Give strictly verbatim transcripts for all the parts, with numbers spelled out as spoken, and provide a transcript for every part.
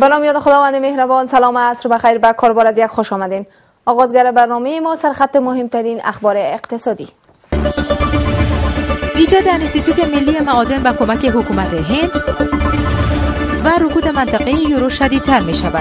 به نام یاد خداوند مهربان. سلام عصر بخیر، به کاربار از یک خوش آمدین. آغازگر برنامه ما سرخط مهمترین اخبار اقتصادی. ایجاد انستیتوت ملی معادن با کمک حکومت هند و رکود منطقه یورو شدیدتر می شود.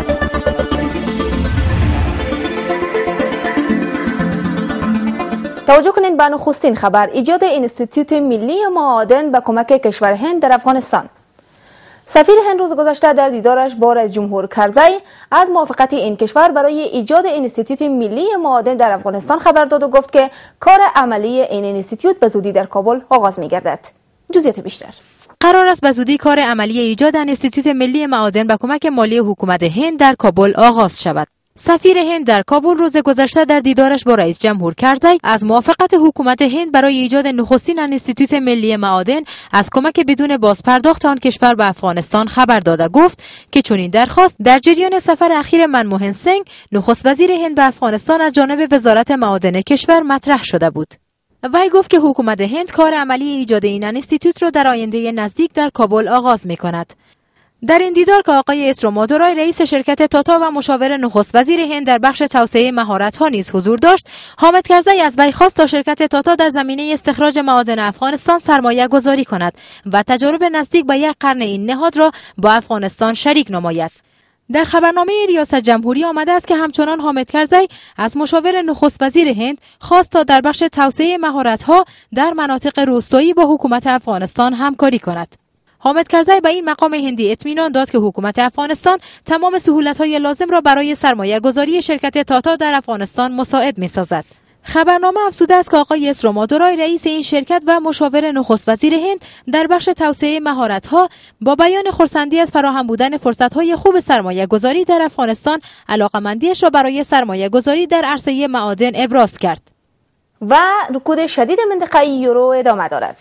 توجه کنید به نخستین خبر: ایجاد انستیتوت ملی معادن با کمک کشور هند در افغانستان. سفیر هند روز گذشته در دیدارش با رئیس جمهور کرزی از موافقت این کشور برای ایجاد انستیتوت ملی معادن در افغانستان خبر داد و گفت که کار عملی این انستیتوت به زودی در کابل آغاز می‌گردد. جزئیات بیشتر. قرار است به زودی کار عملی ایجاد انستیتوت ملی معادن با کمک مالی حکومت هند در کابل آغاز شود. سفیر هند در کابل روز گذشته در دیدارش با رئیس جمهور کرزی از موافقت حکومت هند برای ایجاد نخستین انستیتوت ملی معادن از کمک بدون بازپرداخت آن کشور به افغانستان خبر داده گفت که چنین درخواست در جریان سفر اخیر منموهن سینگ نخست وزیر هند به افغانستان از جانب وزارت معادن کشور مطرح شده بود. وی گفت که حکومت هند کار عملی ایجاد این انستیتوت را در آینده نزدیک در کابل آغاز می‌کند. در این دیدار که آقای اسرو مادورای رئیس شرکت تاتا و مشاور نخست وزیر هند در بخش توسعه مهارت‌ها نیز حضور داشت، حامد کرزی از وی خواست تا شرکت تاتا در زمینه استخراج معادن افغانستان سرمایه گذاری کند و تجارب نزدیک به یک قرن این نهاد را با افغانستان شریک نماید. در خبرنامه ریاست جمهوری آمده است که همچنان حامد کرزی از مشاور نخست وزیر هند خواست تا در بخش توسعه مهارت‌ها در مناطق روستایی با حکومت افغانستان همکاری کند. حامد کرزی به این مقام هندی اطمینان داد که حکومت افغانستان تمام سهولت‌های لازم را برای سرمایه‌گذاری شرکت تاتا در افغانستان مساعد می‌سازد. خبرنامه افزوده است که آقای اسرو مادورای رئیس این شرکت و مشاور نخست وزیر هند در بخش توسعه مهارت‌ها با بیان خرسندی از فراهم بودن فرصت‌های خوب سرمایه‌گذاری در افغانستان علاقه‌مندیش را برای سرمایه‌گذاری در عرصه معادن ابراز کرد. و رکود شدید منطقه یورو ادامه دارد.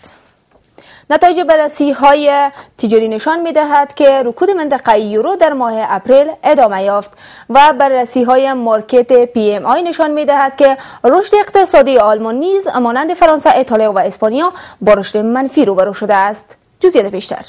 نتایج بررسی‌های تجاری نشان می‌دهد که رکود منطقه یورو در ماه اپریل ادامه یافت و بررسی‌های مارکت پی ام آی نشان می‌دهد که رشد اقتصادی آلمان نیز مانند فرانسه، ایتالیا و اسپانیا با رشد منفی روبرو شده است. جزئیات بیشتر.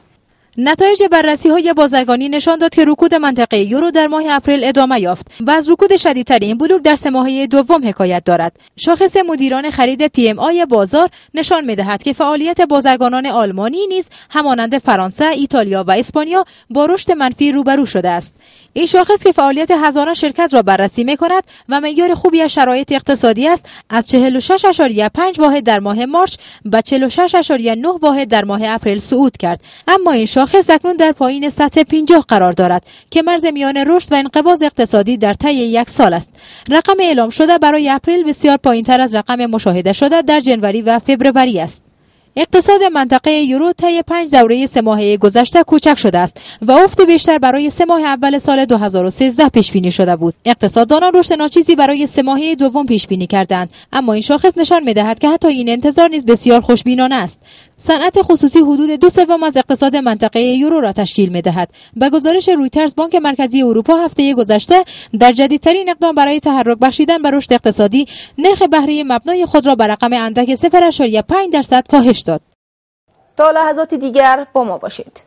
نتایج بررسی‌های بازرگانی نشان داد که رکود منطقه یورو در ماه اپریل ادامه یافت و از رکود شدیدتر این بلوک در سه ماهه دوم حکایت دارد. شاخص مدیران خرید پی ام آی بازار نشان می‌دهد که فعالیت بازرگانان آلمانی نیز همانند فرانسه، ایتالیا و اسپانیا با رشد منفی روبرو شده است. این شاخص که فعالیت هزاران شرکت را بررسی می‌کند و معیار خوبی از شرایط اقتصادی است، از چهل و شش ممیز پنج واحد در ماه مارس به چهل و شش ممیز نه واحد در ماه اپریل صعود کرد. اما این شاخص اکنون در پایین سطح پنجاه قرار دارد که مرز میان رشد و انقباض اقتصادی در طی یک سال است. رقم اعلام شده برای اپریل بسیار پایین‌تر از رقم مشاهده شده در جنوری و فوریه است. اقتصاد منطقه یورو طی پنج دوره سه ماهه گذشته کوچک شده است و افت بیشتر برای سه ماه اول سال دو هزار و سیزده پیش بینی شده بود. اقتصاددانان رشد ناچیزی برای سه ماهه دوم پیش بینی کردند، اما این شاخص نشان می‌دهد که حتی این انتظار نیز بسیار خوشبینانه است. صنعت خصوصی حدود دو سوم از اقتصاد منطقه یورو را تشکیل می‌دهد. به گزارش رویترز، بانک مرکزی اروپا هفته گذشته در جدیدترین اقدام برای تحرک بخشیدن به رشد اقتصادی، نرخ بهره مبنای خود را به رقم اندک صفر ممیز پنج درصد کاهش داد. تا لحظات دیگر با ما باشید.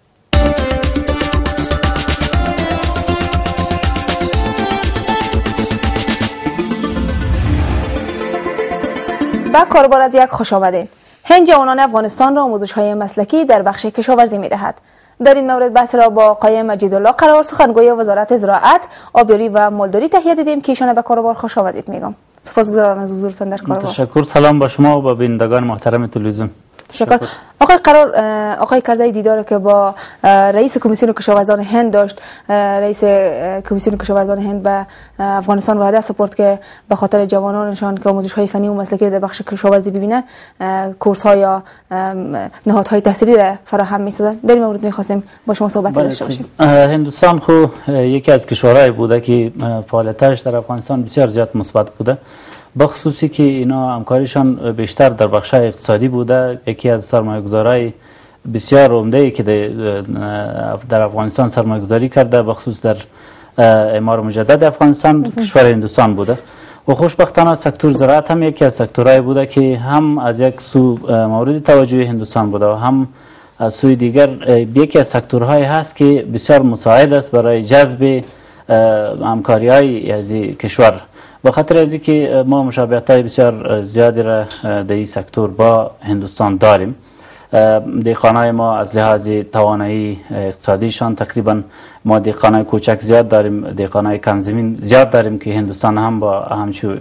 با کاربار از یک خوش آمدید. هند جوانان افغانستان را آموزش‌های مسلکی در بخش کشاورزی می‌دهد. در این مورد بحث را با آقای مجیدالله قرار، سخنگوی وزارت زراعت، آبیاری و مالداری تهیه دیدیم که ایشان به کاربار خوش آمدید میگم. سپاسگزارم از حضورتان در کاربار. تشکر. سلام با شما و با بینندگان محترم تلویزیون. تشکر. آقای قرار، آقای کرزی دیدار که با رئیس کمیسیون کشاورزان هند داشت، رئیس کمیسیون کشاورزان هند به افغانستان وعده سپرد که به خاطر جوانانشان که آموزش‌های فنی و مسلکی در بخش کشاورزی ببینن، کورس‌ها یا نهادهای تحصیلی را فراهم می‌سازند. در این مورد می‌خواستیم با شما صحبت داشته باشیم. هندوستان خو یکی از کشورهای بوده که فعالیتش در افغانستان بسیار زیاد مثبت بوده، بخصوصی که اینا همکاریشان بیشتر در بخش اقتصادی بوده. یکی از سرمایه‌گذارای بسیار عمده‌ای که در افغانستان سرمایه‌گذاری کرده بخصوص در اعمار مجدد افغانستان کشور هندوستان بوده و خوشبختانه سکتور زراعت هم یکی از سکتورهای بوده که هم از یک سو مورد توجه هندوستان بوده و هم از سوی دیگر یکی از سکتورهای هست که بسیار مساعد است برای جذب همکاری های از کشور، به خاطر از که ما مشابهت های بسیار زیادی را در این سکتور با هندوستان داریم. دهقانای ما از لحاظ توانایی اقتصادیشان تقریبا ما دهقانای کوچک زیاد داریم، دهقانای کم زمین زیاد داریم که هندوستان هم با همچون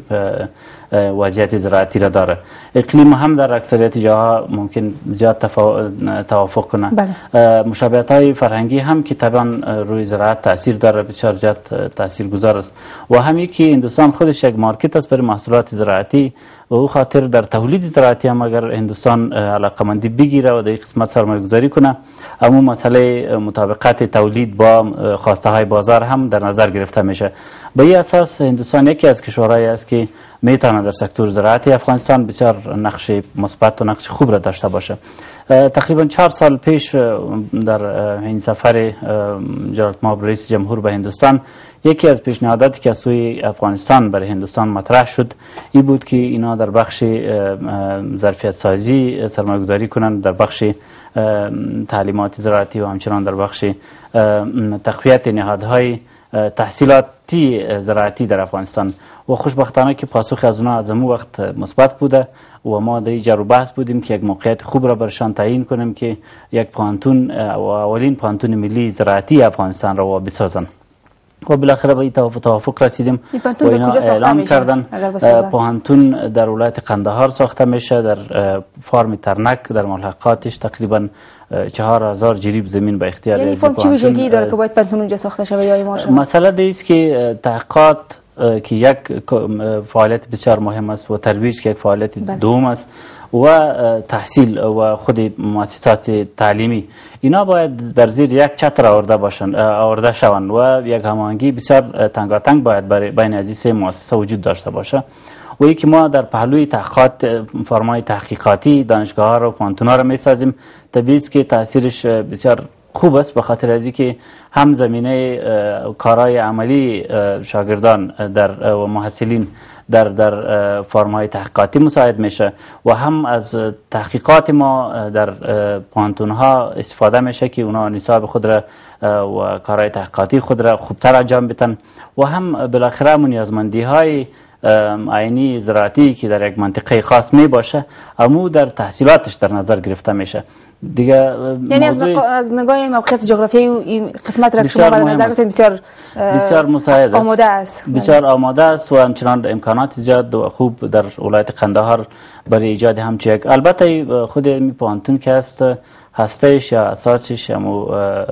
وضعیت زراعتی را داره. اقلیم هم در اکثریت جاها ممکن زیاد توافق کنه. بله. مشابهت های فرهنگی هم که طبعا روی زراعت تاثیر داره، بسیار زیاد تاثیر گذار است و همین که هندوستان خودش یک مارکت است برای محصولات زراعتی و او خاطر در تولید زراعتی هم اگر هندوستان علاقمندی بگیره و در این قسمت سرمایه گذاری کنه، اما مسئله مطابقت تولید با خواسته های بازار هم در نظر گرفته میشه. به این اساس هندوستان یکی از کشورهایی است که میتونه در سکتور زراعتی افغانستان بسیار نقش مثبت و نقش خوب را داشته باشه. تقریبا چهار سال پیش در این سفر جلالت مآب رئیس جمهور به هندوستان یکی از پیشنهاداتی که از سوی افغانستان برای هندوستان مطرح شد این بود که اینا در بخش ظرفیت سازی سرمایه گذاری کنند، در بخش تعلیمات زراعتی و همچنان در بخش تقویت نهادهای تحصیلاتی زراعتی در افغانستان و خوشبختانه که پاسخ از اونا از اون وقت مثبت بوده و ما در اینجا رو بحث بودیم که یک موقعیت خوب را برشان تعیین کنیم که یک پانتون و اولین پانتون ملی زراعتی افغانستان را بسازن و بالاخره به این توافق رسیدیم و اینا اعلام کردن. پانتون در ولایت قندهار ساخته میشه، در فارم ترنک در ملحقاتش تقریبا چهار هزار جریب زمین به اختیار. یعنی فرم چی ویژگی داره که باید پانتون اونجا ساخته شود یا ایمار شود؟ مسئله دیست که تحقیقات که یک فعالیت بسیار مهم است و ترویج که یک فعالیت دوم است و تحصیل و خود مؤسسات تعلیمی اینا باید در زیر یک چتر آورده باشند آورده شوند و یک هماهنگی بسیار تنگاتنگ باید بین از این سه مؤسسه وجود داشته باشه و یکی ما در پهلوی تحقیقات فرمای تحقیقاتی دانشگاه ها و پانتون ها را می سازیم. طبیعی است که تاثیرش بسیار خوب است به خاطر از اینکه هم زمینه کارهای عملی شاگردان در و محصلین در در فرم‌های تحقیقاتی مساعد میشه و هم از تحقیقات ما در پانتون ها استفاده میشه که اونا نصاب خود را و کارهای تحقیقاتی خود را خوبتر انجام بدن و هم بالاخره نیازمندی های عینی زراعتی که در یک منطقه خاص می باشه امو در تحصیلاتش در نظر گرفته میشه دیگه. یعنی از, از نگاه موقعیت جغرافیایی این قسمت را شما به نظر گرفتید بسیار بسیار مساعد است، آماده است، بسیار آماده است و همچنان امکانات زیاد و خوب در ولایت قندهار برای ایجاد همچین یک. البته خود این پانتون که است هستهش یا اساسش همو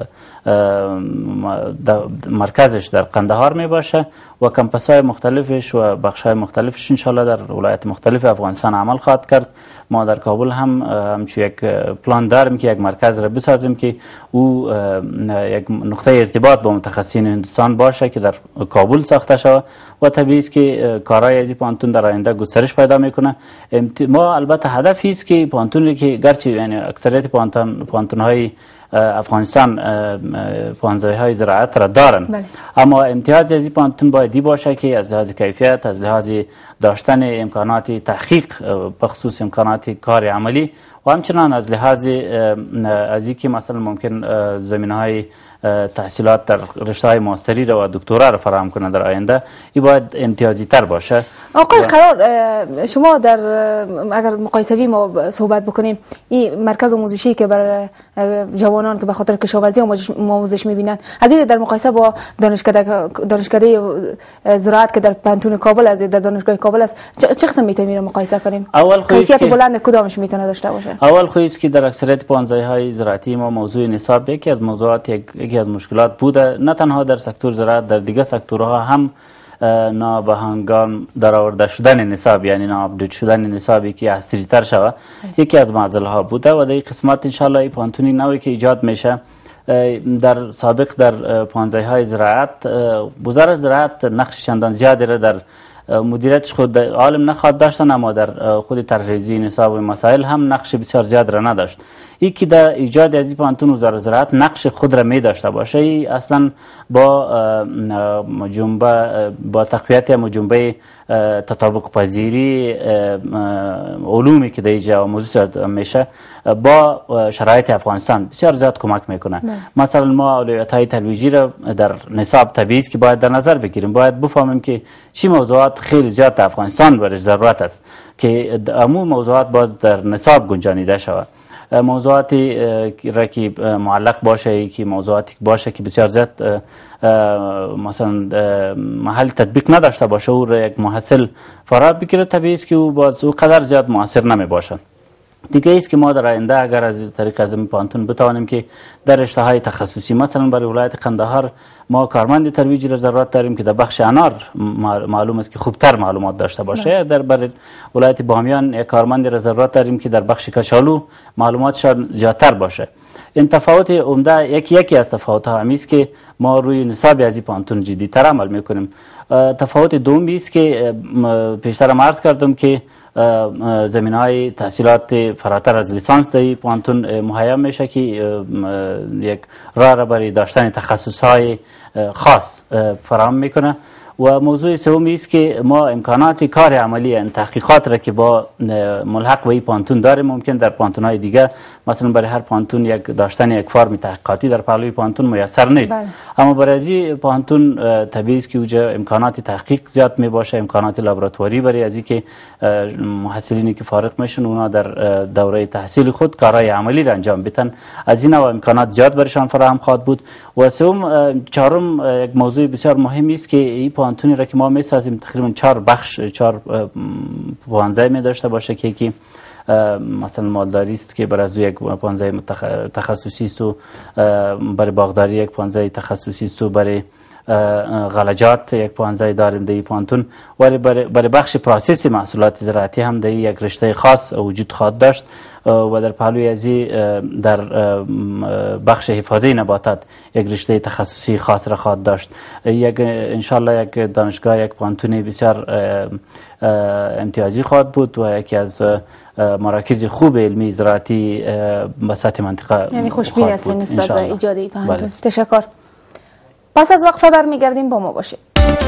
مرکزش در قندهار می باشه و کمپس های مختلفش و بخش های مختلفش انشاءالله در ولایت مختلف افغانستان عمل خواهد کرد. ما در کابل هم همچون یک پلان داریم که یک مرکز را بسازیم که او یک نقطه ارتباط با متخصصین هندوستان باشه که در کابل ساخته شود و طبیعی است که کارهای از این پانتون در آینده گسترش پیدا میکنه. ما البته هدفی است که پانتونی که گرچه یعنی اکثریت پانتون پانتون های افغانستان پانزه های زراعت را دارن بله. اما امتیاز از این پانتون باید باشه که از لحاظ کیفیت، از لحاظ داشتن امکانات تحقیق بخصوص امکانات کار عملی و همچنان از لحاظ از اینکه مثلا ممکن زمینه های تحصیلات در رشته های ماستری و دکترا را فراهم کنه در آینده این باید امتیازی تر باشه. آقای قرار شما در اگر مقایسوی ما صحبت بکنیم این مرکز آموزشی که برای جوانان که به خاطر کشاورزی آموزش میبینن اگر در مقایسه با دانشکده دانشکده زراعت که در پانتون کابل است در دانشگاه کابل است چه قسم میتونیم مقایسه کنیم؟ اول کیفیت بلند کدامش میتونه داشته باشه؟ اول خو است که در اکثریت پانزه های زراعتی ما موضوع نصاب یکی از موضوعات یکی از مشکلات بوده، نه تنها در سکتور زراعت در دیگه سکتورها هم نابهنگام در آورده شدن نصاب یعنی ناآپدیت شدن نصابی که عصری تر شود یکی از معضله ها بوده و در این قسمت ان شاء الله این پانتونی نوی که ایجاد میشه در سابق در پانزه های زراعت وزارت زراعت نقش چندان زیادی را در مدیریتش خود عالم نخواد داشتن اما در خود طرحریزی نصاب و مسائل هم نقش بسیار زیاد را نداشت. ای که در ایجاد از این پانتون وزارت زراعت نقش خود را می داشته باشه ای اصلا با جنبه با تقویت یا جنبه تطابق پذیری علومی که در اینجا موضوع میشه با شرایط افغانستان بسیار زیاد کمک میکنه. مثلا ما اولویت های ترویجی را در نصاب طبیعی که باید در نظر بگیریم، باید بفهمیم که چی موضوعات خیلی زیاد در افغانستان برش ضرورت است که عموم موضوعات باز در نصاب گنجانیده شود. موضوعاتی را که معلق باشه که موضوعاتی باشه که بسیار زیاد مثلا محل تطبیق نداشته باشه او را یک محصل فرا بگیره، طبیعی است که او باز او قدر زیاد موثر نمی باشه. دیگه است که ما در آینده اگر از طریق از پانتون بتوانیم که در رشته های تخصصی مثلا برای ولایت قندهار ما کارمند ترویجی را ضرورت داریم که در بخش انار معلوم است که خوبتر معلومات داشته باشه. در برای ولایت بامیان یک کارمند را ضرورت داریم که در بخش کچالو معلوماتش زیادتر باشه. این تفاوت عمده یکی یکی از تفاوت ها همی است که ما روی نصاب از پانتون جدی‌تر عمل میکنیم. تفاوت دومی است که پیشتر عرض کردم که زمین های تحصیلات فراتر از لیسانس در پانتون مهیا میشه که یک راه را برای داشتن تخصص های خاص فراهم میکنه. و موضوع سومی است که ما امکانات کار عملی این تحقیقات را که با ملحق به این پانتون داریم ممکن در پانتون های دیگه مثلا برای هر پانتون یک داشتن یک فرم تحقیقاتی در پهلوی پانتون میسر نیست. بله. اما برای از پانتون طبیعی است که اونجا امکانات تحقیق زیاد می باشه، امکانات لابراتواری برای از که محصلینی که فارغ میشن اونا در دوره تحصیل خود کارهای عملی را انجام بدن. از این نوع امکانات زیاد برشان فراهم خواهد بود. و سوم چهارم یک موضوع بسیار مهمی است که این پانتونی را که ما میسازیم تقریبا چهار بخش چهار پانزه می داشته باشه که یکی مثلا مالداری است که برای از یک پانزه تخصصی است و برای باغداری یک پانزه تخصصی است و برای غلجات یک پانزه داریم در پانتون و برای بخش پروسس محصولات زراعتی هم در یک رشته خاص وجود خواهد داشت و در پهلوی ازی در بخش حفاظه نباتات یک رشته تخصصی خاص را خواهد داشت. یک انشالله یک دانشگاه یک پانتونی بسیار امتیازی خواهد بود و یکی از مراکز خوب علمی زراعتی به سطح منطقه، یعنی خوشبین هستید نسبت به ایجاد این پانتون. تشکر. پس از وقفه برمیگردیم، با ما باشید.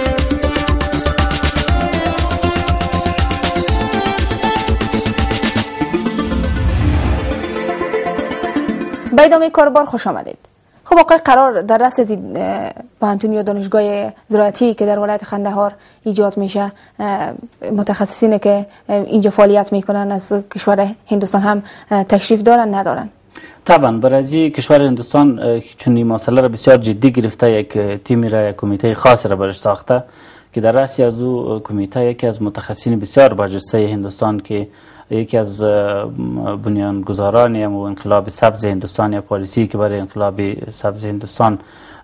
به ادامه کاربار خوش آمدید. خب آقای قرار در رأس از پانتون یا دانشگاه زراعتی که در ولایت قندهار ایجاد میشه، متخصصینه که اینجا فعالیت میکنن از کشور هندوستان هم تشریف دارن ندارن؟ طبعا برای کشور هندوستان چون این مسئله را بسیار جدی گرفته، یک تیمی را یک کمیته خاص را برش ساخته که در رأس از او کمیته یکی از متخصصین بسیار برجسته هندوستان که یکی از بنیانگذاران و انقلاب سبز هندوستان یا پالیسی که برای انقلاب سبز هندوستان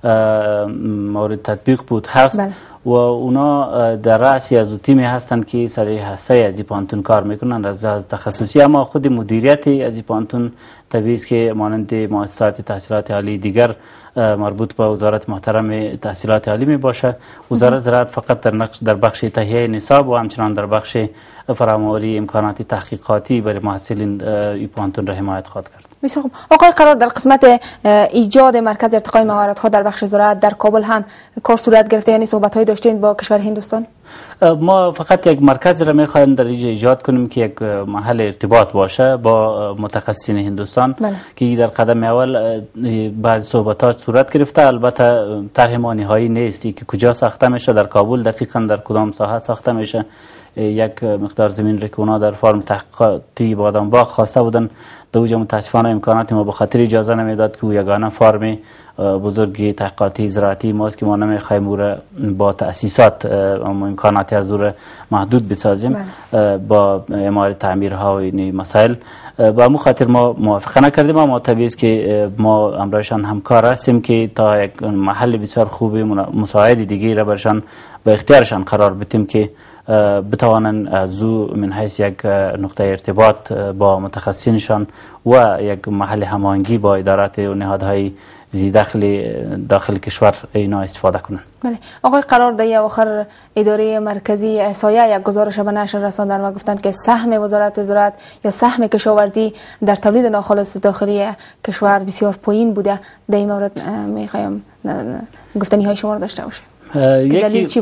مورد تطبیق بود هست. بله. و اونا در رأسی از تیمی هستند که سر هسته از این پانتون کار میکنن از از تخصصی، اما خود مدیریت از این پانتون طبیعی است که مانند مؤسسات تحصیلات عالی دیگر مربوط به وزارت محترم تحصیلات عالی می باشه. وزارت زراعت فقط در نقش در بخش تهیه نصاب و همچنان در بخش فراهم‌آوری امکانات تحقیقاتی برای محصلین این پانتون را حمایت خواهد کرد. بسیار خوب. آقای قرار در قسمت ایجاد مرکز ارتقای مهارت‌ها در بخش زراعت در کابل هم کار صورت گرفته، یعنی صحبت‌های داشتین با کشور هندوستان؟ ما فقط یک مرکز را می‌خوایم در اینجا ایجاد کنیم که یک محل ارتباط باشه با متخصصین هندوستان. بله. که در قدم اول بعض صحبتات صورت گرفته، البته طرح ما نهایی نیست که کجا ساخته میشه، در کابل دقیقاً در کدام ساحه ساخته میشه. یک مقدار زمین را که اونا در فرم تحقیقاتی بادام باغ خواسته بودن در اوجا متاسفانه امکانات ما به خاطر اجازه نمیداد که او یگانه فرم بزرگی تحقیقاتی زراعتی ماست که ما نمیخوایم او را با تأسیسات امکاناتی از او را محدود بسازیم. بله. با اعمال تعمیرها و این مسائل با مو خاطر ما موافقه نکردیم. اما طبیعی است که ما امرایشان همکار هستیم که تا یک محل بسیار خوبی مساعد دیگه را برشان به اختیارشان قرار بدیم که بتوانند از او من حیث یک نقطه ارتباط با متخصصینشان و یک محل هماهنگی با ادارات و نهادهای زی داخل داخل کشور اینا استفاده کنند. بله. آقای قرار در آخر اداره مرکزی احصایه یک گزارش به نشر رساندن و گفتند که سهم وزارت زراعت یا سهم کشاورزی در تولید ناخالص داخلی کشور بسیار پایین بوده. در این مورد میخوایم گفتنی های شما رو داشته باشیم. دلیل چی بوده؟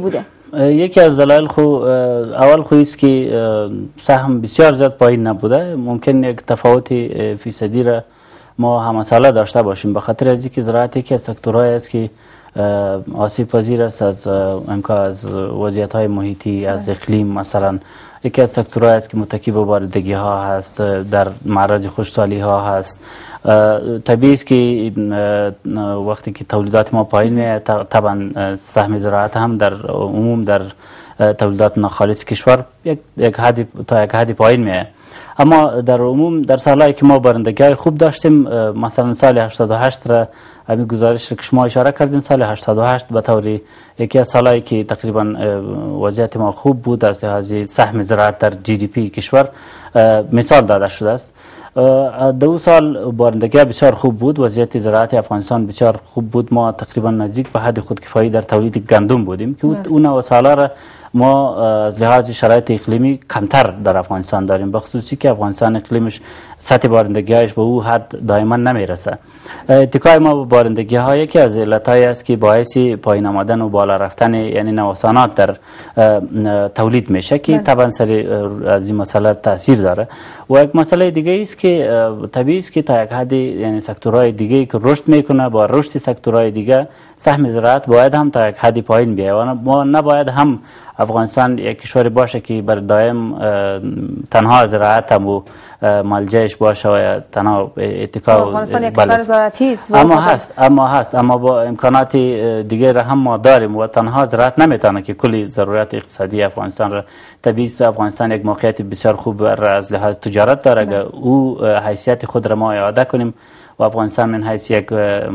یکی از دلایل خو اول خو است که سهم بسیار زیاد پایین نبوده. ممکن یک تفاوت فیصدی را ما همساله داشته باشیم، به خاطر از اینکه زراعت یکی از سکتورهایی است که آسیب پذیر است از امکان از وضعیت های محیطی، از اقلیم. مثلا یکی از سکتورهایی است که متکی به باردگی ها هست، در معرض خشکسالی ها هست. طبیعی است که وقتی که تولیدات ما پایین میاد، طبعا سهم زراعت هم در عموم در تولیدات ناخالص کشور یک یک حدی تا یک حدی پایین میاد. اما در عموم در سالهایی که ما بارندگی خوب داشتیم، مثلا سال هشتاد و هشت را همین گزارش که شما اشاره کردین، سال هشتاد و هشت به طور یکی از سالهایی که تقریبا وضعیت ما خوب بود از لحاظ سهم زراعت در جی دی پی کشور مثال داده شده است. دو سال بارندگی بسیار خوب بود، وضعیت زراعت افغانستان بسیار خوب بود. ما تقریبا نزدیک به حد خودکفایی در تولید گندم بودیم که اون و سالا را ما از لحاظ شرایط اقلیمی کمتر در افغانستان داریم، به خصوصی که افغانستان اقلیمش سطح بارندگیش به او حد دائما نمیرسه. اتکای ما به بارندگی ها یکی از علتهایی است که باعث پایین آمدن و بالا رفتن یعنی نوسانات در تولید میشه که طبعا سر از این مسئله تاثیر داره. و یک مسئله دیگه است که طبیعی است که تا یک حدی یعنی سکتورهای دیگه که رشد میکنه با رشد سکتورهای دیگه سهم زراعت باید هم تا یک حدی پایین بیاید و ما نباید هم افغانستان یک کشوری باشه که بر دائم تنها زراعت هم و ملجهش باشه و تنها اتکا. افغانستان یک کشور زراعتی است اما هست اما هست اما با امکانات دیگه را هم ما داریم و تنها زراعت نمیتونه که کلی ضرورت اقتصادی افغانستان را. طبیعی است افغانستان یک موقعیت بسیار خوب از لحاظ تجارت داره. اگر او حیثیت خود را ما اعاده کنیم و افغانستان من حیث یک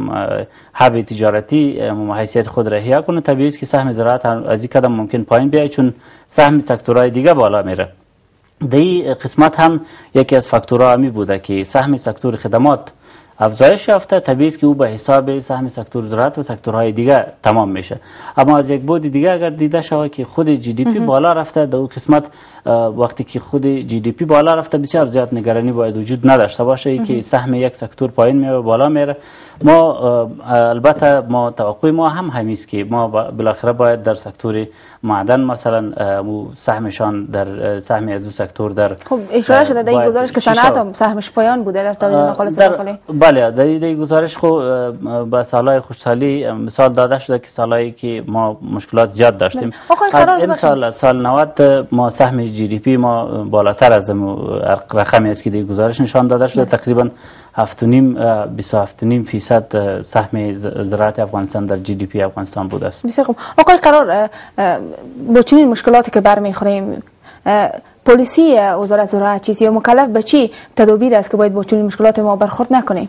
هب تجارتی حیثیت خود را احیا کنه، طبیعی است که سهم زراعت از این قدم ممکن پایین بیاید چون سهم سکتورهای دیگه بالا میره. در این قسمت هم یکی از فاکتورها می بوده که سهم سکتور خدمات افزایش یافته، طبیعی است که او به حساب سهم سکتور زراعت و سکتورهای دیگه تمام میشه. اما از یک بود دیگه اگر دیده شود که خود جی دی پی بالا رفته، در اون قسمت وقتی که خود جی دی پی بالا رفته بسیار زیاد نگرانی باید وجود نداشته باشه که سهم یک سکتور پایین میره و بالا میره. ما البته ما توقع ما هم همیست که ما بالاخره باید در سکتور معدن مثلا سهمشان در سهم از اون سکتور در خب اشاره شده در این گزارش که صنعت هم سهمش پایان بوده در تولید ناخالص داخلی. بله در این گزارش خو به سالهای خشکسالی مثال داده شده که سالهایی که ما مشکلات زیاد داشتیم. از این سال سال نود ما سهم جی دی پی ما بالاتر از رقمی است که در گزارش نشان داده شده، تقریبا هفت و نیم بیست و هفت و نیم فیصد سهم زراعت افغانستان در جی دی پی افغانستان بوده است. بسیار خوب. آقای قرار با چنین مشکلاتی که برمیخوریم پلیسی وزارت زراعت چیست یا مکلف به چی تدابیر است که باید با چنین مشکلات ما برخورد نکنیم؟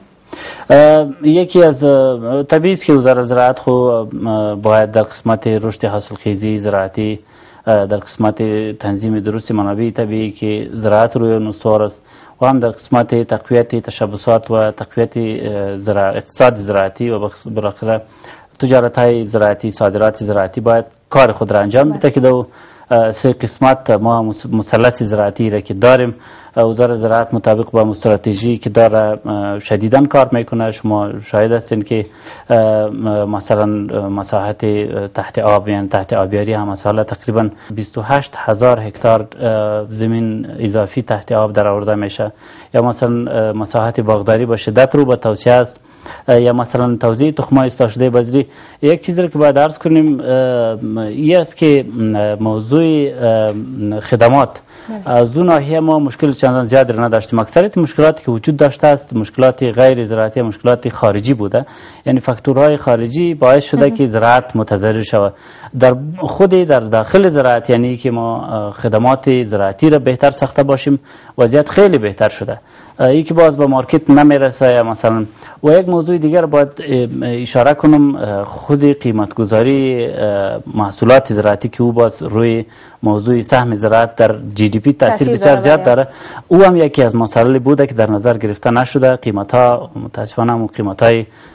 یکی از طبیعی است که وزارت زراعت خو باید در قسمت رشد حاصلخیزی زراعتی، در قسمت تنظیم درست منابع طبیعی که زراعت روی نصار است و هم در قسمت تقویت تشبثات و تقویت اقتصاد زراعتی و بالاخره تجارت های زراعتی، صادرات زراعتی باید کار خود را انجام بده که دو سه قسمت ما مثلث زراعتی را که داریم وزارت زراعت مطابق با استراتژی که داره شدیداً کار میکنه. شما شاهد هستین که مثلا مساحت تحت آب یعنی تحت آبیاری هم مثلا تقریبا بیست و هشت هزار هکتار زمین اضافی تحت آب در آورده میشه، یا مثلا مساحت باغداری با شدت رو به توسعه است، یا مثلا توزیع تخم‌های اصلاح شده بذری. یک چیزی که باید عرض کنیم این است که موضوع خدمات از اون ناحیه ما مشکل چندان زیاد را نداشتیم. اکثریت مشکلاتی که وجود داشته است مشکلات غیر زراعتی، مشکلات خارجی بوده، یعنی فاکتورهای خارجی باعث شده که زراعت متضرر شود. در خود در داخل زراعت یعنی که ما خدمات زراعتی را بهتر ساخته باشیم وضعیت خیلی بهتر شده. ای که باز به مارکت نمیرسه یا مثلا. و یک موضوع دیگر باید اشاره کنم، خود قیمت گذاری محصولات زراعتی که او باز روی موضوع سهم زراعت در جی دی پی تاثیر بسیار زیاد داره، او هم یکی از مسائل بوده که در نظر گرفته نشده. قیمت ها متاسفانه قیمت های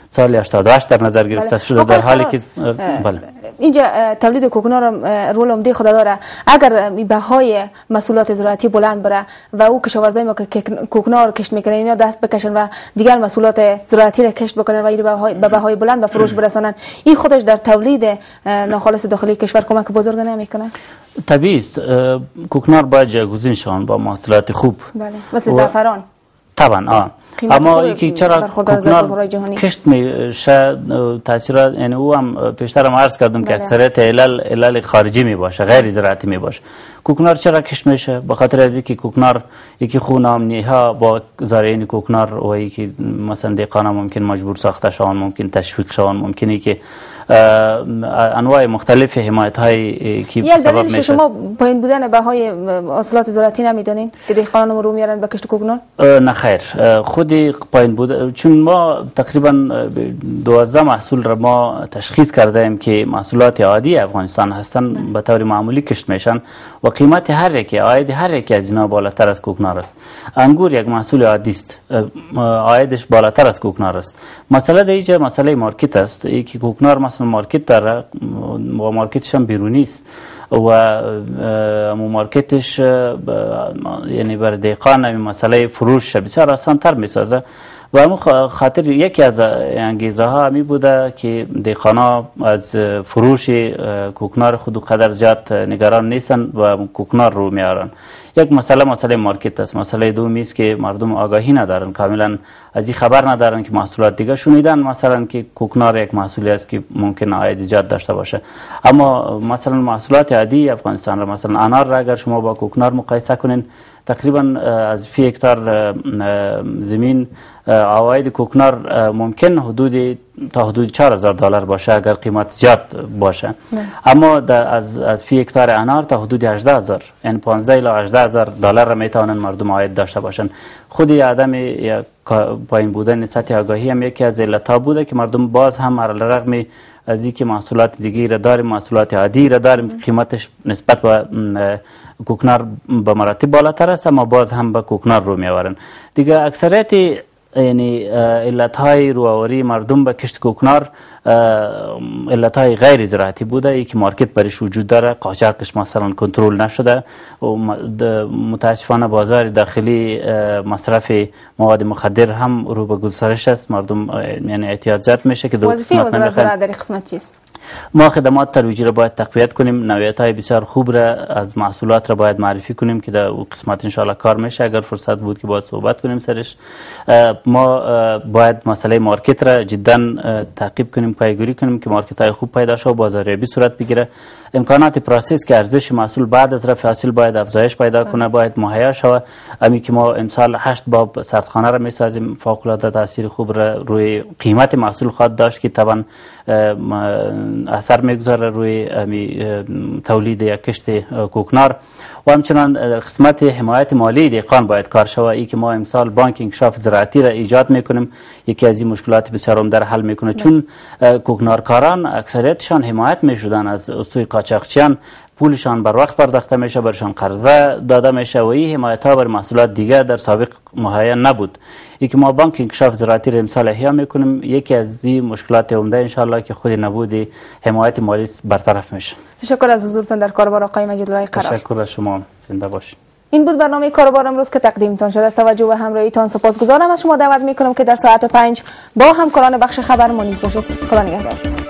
سال هشتاد و هشت در نظر گرفته شده، در حالی که بله اینجا تولید کوکنار رول عمده خود داره. اگر بهای محصولات زراعتی بلند بره و او کشاورزای ما که کوکنار کشت میکنن اینا دست بکشن و دیگر محصولات زراعتی را کشت بکنن و این به بهای بلند به فروش برسانن، این خودش در تولید ناخالص داخلی کشور کمک بزرگ نمیکنه؟ طبیعی است کوکنار باید جایگزین شون با محصولات خوب، بله مثل زعفران طبعا. آه. اما اینکه چرا کوکنار کشت میشه تاثیرات، یعنی او هم پیشتر عرض کردم که اکثریت علل علل خارجی می باشه، غیر زراعتی می باشه. کوکنار چرا کشت میشه؟ به خاطر از اینکه کوکنار یکی خو نامنی ها با زارعین کوکنار و یکی مثلا دیقانا ممکن مجبور ساخته شون، ممکن تشویق شون، ممکنه که انواع مختلف حمایت های که یک دلیلش شما پایین بودن بهای محصولات زراعتی نمیدونین که دهقانان رو میارن به کشت کوکنار؟ نه خیر، خودی پایین بود، چون ما تقریبا دوازده محصول را ما تشخیص کرده ایم که محصولات عادی افغانستان هستن، به طور معمولی کشت میشن و قیمت هر یک عاید هر یک از اینا بالاتر از کوکنار است. انگور یک محصول عادی است، عایدش بالاتر از کوکنار است. مسئله دیگه مسئله مارکت است، ای که کوکنار مثلا مارکت داره و مارکتش هم بیرونی است و مو مارکتش یعنی بر دیقان همین مسئله فروش بسیار آسان تر میسازه و همون خاطر یکی از انگیزه ها همی بوده که دیقانا از فروش کوکنار خود قدر زیاد نگران نیستن و کوکنار رو میارن. یک مسئله مسئله مارکت است. مسئله دومی است که مردم آگاهی ندارن، کاملا از این خبر ندارن که محصولات دیگه شنیدن مثلا که کوکنار یک محصولی است که ممکن عاید زیاد داشته باشه، اما مثلا محصولات عادی افغانستان را مثلا انار را اگر شما با کوکنار مقایسه کنین تقریبا از فی هکتار زمین عواید کوکنار ممکن حدود تا حدود چهار هزار دلار باشه اگر قیمت زیاد باشه نه. اما از از فی هکتار انار تا حدود هجده هزار، یعنی پانزده الی هجده هزار دلار را میتونن مردم عاید داشته باشن. خود عدم پایین بودن سطح آگاهی هم یکی از علتها بوده که مردم باز هم علی رغم از اینکه محصولات دیگه را داریم، محصولات عادی را داریم، قیمتش نسبت به کوکنار به مراتب بالاتر است، اما باز هم به کوکنار رو میآورن. دیگه اکثریت یعنی علتهای روآوری مردم به کشت کوکنار علتهای غیر زراعتی بوده، ای که مارکت برش وجود داره، قاچاقش مثلا کنترل نشده و متاسفانه بازار داخلی مصرف مواد مخدر هم رو به گسترش است. مردم یعنی احتیاجات میشه که دو وظیفه وزارت زراعت در قسمت چیست؟ ما خدمات ترویجی را باید تقویت کنیم، نوعیت های بسیار خوب را از محصولات را باید معرفی کنیم که در اون قسمت ان شاء الله کار میشه. اگر فرصت بود که باید صحبت کنیم سرش. ما باید مسئله مارکت را جدا تعقیب کنیم، پیگیری کنیم که مارکت های خوب پیدا شه و بازاریابی صورت بگیره. امکانات پروسس که ارزش محصول بعد از رفع حاصل باید افزایش پیدا کنه، باید مهیا شود. امی که ما امسال هشت باب سردخانه را میسازیم، فوق العاده تاثیر خوب را روی قیمت محصول خواهد داشت که طبعا اثر میگذاره روی تولید یک کشت کوکنار. و همچنان در قسمت حمایت مالی دهقان باید کار شود. ای که ما امسال بانک انکشاف زراعتی را ایجاد میکنیم، یکی از این مشکلات بسیار عمده را حل میکنه، چون کوکنارکاران اکثریتشان حمایت میشدن از سوی قاچاقچیان، پولشان بر وقت پرداخته میشه، برشان قرضه داده میشه و این حمایت ها بر محصولات دیگه در سابق مهیا نبود. ای که ما بانک انکشاف زراعتی را امسال احیا میکنیم، یکی از این مشکلات عمده ان شاء الله که خود نبود حمایت مالی برطرف میشه. تشکر از حضورتان در کاربار آقای مجیدالله قرار. تشکر از شما، زنده باشید. این بود برنامه کاربار امروز که تقدیمتان شد. از توجه و همراهیتان سپاسگزارم. از شما دعوت میکنم که در ساعت پنج با همکاران بخش خبر ما نیز باشید. خدا نگهدار.